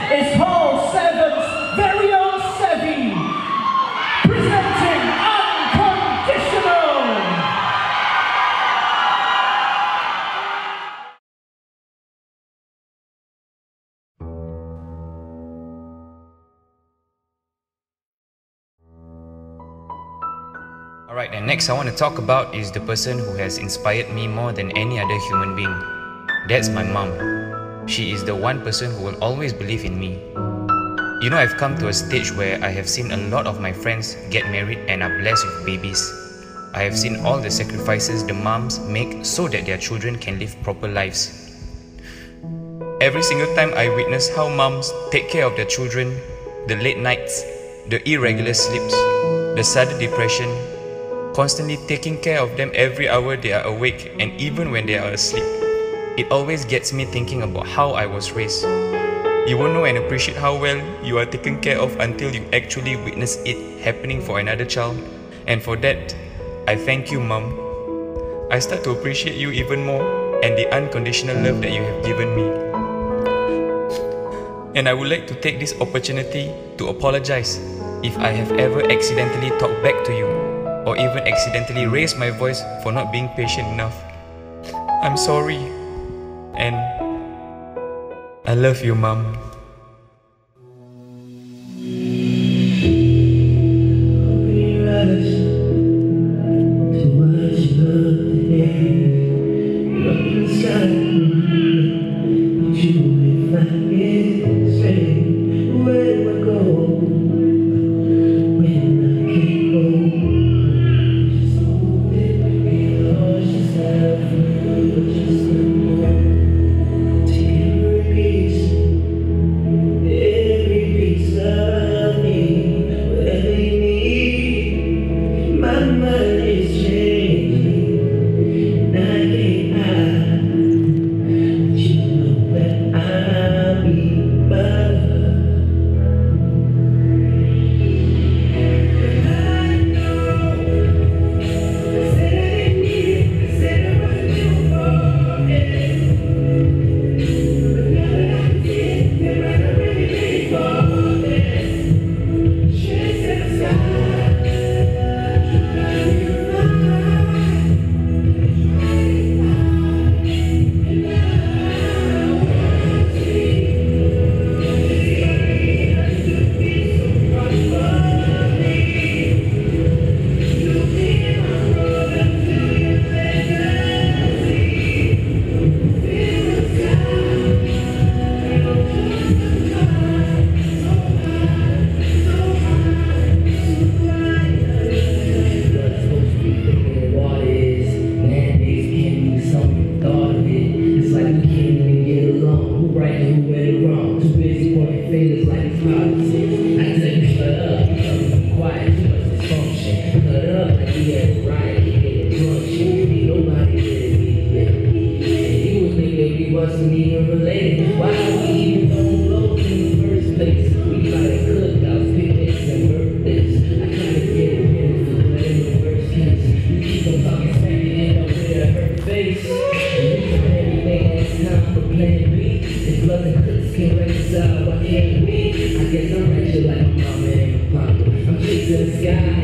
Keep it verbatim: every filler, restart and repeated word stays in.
is Hall seven's very own Sevi, presenting Unconditional. Alright, and next I want to talk about is the person who has inspired me more than any other human being. That's my mom. She is the one person who will always believe in me. You know, I've come to a stage where I have seen a lot of my friends get married and are blessed with babies. I have seen all the sacrifices the moms make so that their children can live proper lives. Every single time I witness how moms take care of their children, the late nights, the irregular sleeps, the sudden depression, constantly taking care of them every hour they are awake and even when they are asleep, it always gets me thinking about how I was raised. You won't know and appreciate how well you are taken care of until you actually witness it happening for another child. And for that, I thank you, Mom. I start to appreciate you even more and the unconditional love that you have given me. And I would like to take this opportunity to apologize if I have ever accidentally talked back to you or even accidentally raised my voice for not being patient enough. I'm sorry. And I love you, Mom. I guess I'm actually like my mama and my papa. I'm chasing the sky.